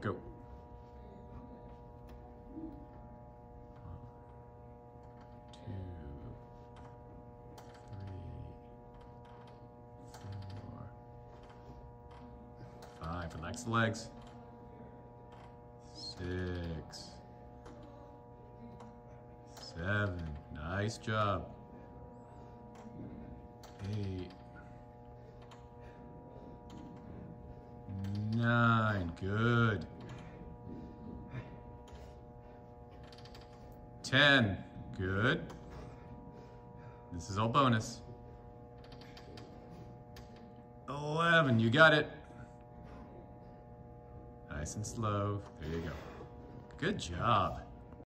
Go. 1, 2, 3, 4, 5. Relax the legs. 6, 7. Nice job. 8, 9. Good. 10. Good. This is all bonus. 11. You got it. Nice and slow. There you go. Good job.